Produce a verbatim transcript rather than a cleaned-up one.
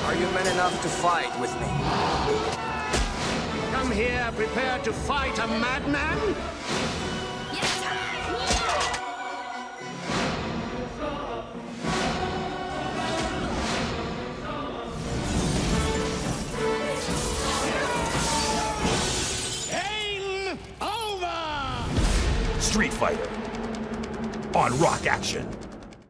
Are you men enough to fight with me? Come here prepared to fight a madman? Street Fighter on Rock Action.